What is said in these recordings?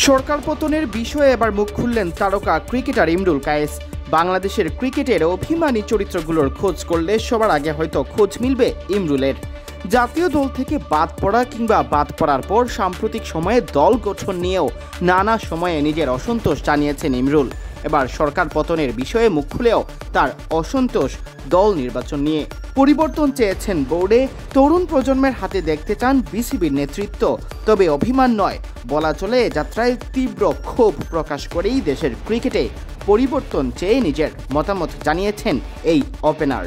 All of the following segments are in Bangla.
সরকার পতনের বিষয়ে এবার মুখ খুললেন তারকা ক্রিকেটার ইমরুল কায়েস। বাংলাদেশের ক্রিকেটের অভিমানী চরিত্রগুলোর খোঁজ করলে সবার আগে হয়তো খোঁজ মিলবে ইমরুলের। জাতীয় দল থেকে বাদ পড়া কিংবা বাদ পড়ার পর সাম্প্রতিক সময়ে দল গঠন নিয়েও নানা সময়ে নিজের অসন্তোষ জানিয়েছেন ইমরুল। এবার সরকার পতনের বিষয়ে মুখ খুলেও তার অসন্তোষ দল নির্বাচন নিয়ে। পরিবর্তন চেয়েছেন বোর্ডে, তরুণ প্রজন্মের হাতে দেখতে চান বিসিবির নেতৃত্ব। তবে অভিমান নয়, বলা চলে যাত্রায় তীব্র ক্ষোভ প্রকাশ করেই দেশের ক্রিকেটে পরিবর্তন চেয়ে নিজের মতামত জানিয়েছেন এই ওপেনার।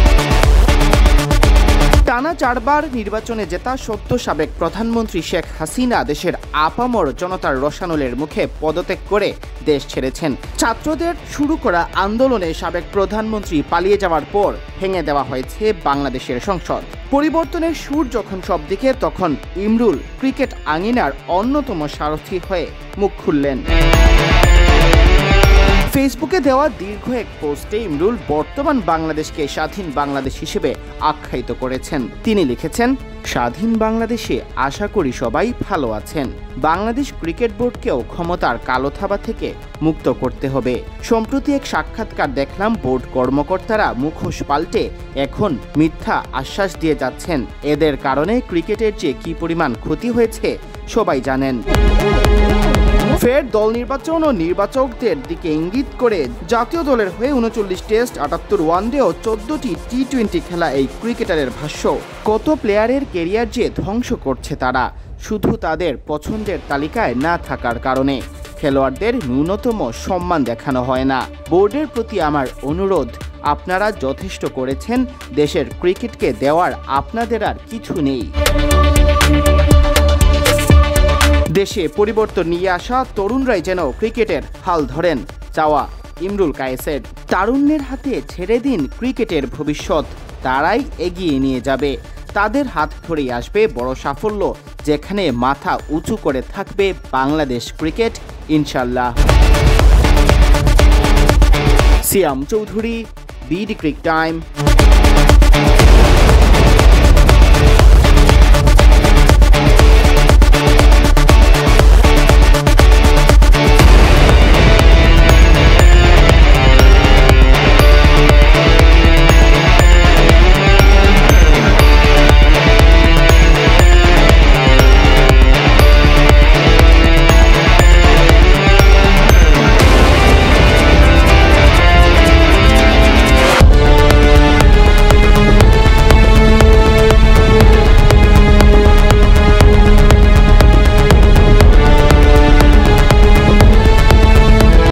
টানা 4 বার নির্বাচনে জেতা সদ্য সাবেক প্রধানমন্ত্রী শেখ হাসিনা দেশের আপামর জনতার রসানলের মুখে পদত্যাগ করে দেশ ছেড়েছেন। ছাত্রদের শুরু করা আন্দোলনে সাবেক প্রধানমন্ত্রী পালিয়ে যাওয়ার পর ভেঙে দেওয়া হয়েছে বাংলাদেশের সংসদ। পরিবর্তনের সুর যখন সব দিকে, তখন ইমরুল ক্রিকেট আঙিনার অন্যতম সারথি হয়ে মুখ খুললেন। ফেসবুকে দেওয়া দীর্ঘ এক পোস্টে ইমরুল বর্তমান বাংলাদেশকে স্বাধীন বাংলাদেশ হিসেবে আখ্যায়িত করেছেন। তিনি লিখেছেন, স্বাধীন বাংলাদেশে আশা করি সবাই ভালো আছেন। বাংলাদেশ ক্রিকেট বোর্ডকেও ক্ষমতার কালো থাবা থেকে মুক্ত করতে হবে। সম্প্রতি এক সাক্ষাৎকার দেখলাম, বোর্ড কর্মকর্তারা মুখোশ পাল্টে এখন মিথ্যা আশ্বাস দিয়ে যাচ্ছেন। এদের কারণে ক্রিকেটের যে কি পরিমাণ ক্ষতি হয়েছে সবাই জানেন। ফের দল নির্বাচন ও নির্বাচকদের দিকে ইঙ্গিত করে জাতীয় দলের হয়ে 39 টেস্ট, 78 ওয়ানডে ও 14টি টি-20 খেলা এই ক্রিকেটারের ভাষ্য। কত প্লেয়ারের ক্যারিয়ার যে ধ্বংস করছে তারা, শুধু তাদের পছন্দের তালিকায় না থাকার কারণে। খেলোয়াড়দের ন্যূনতম সম্মান দেখানো হয় না। বোর্ডের প্রতি আমার অনুরোধ, আপনারা যথেষ্ট করেছেন, দেশের ক্রিকেটকে দেওয়ার আপনাদের আর কিছু নেই। দেশে পরিবর্তন নিয়ে আসা তরুণরাই যেন ক্রিকেটের হাল ধরেন, চাওয়া ইমরুল কায়েসের। তারুণ্যের হাতে ছেড়ে দিন ক্রিকেটের ভবিষ্যৎ, তারাই এগিয়ে নিয়ে যাবে। তাদের হাত ধরেই আসবে বড় সাফল্য, যেখানে মাথা উঁচু করে থাকবে বাংলাদেশ ক্রিকেট, ইনশাল্লাহ। সিয়াম চৌধুরী, BDCricTime।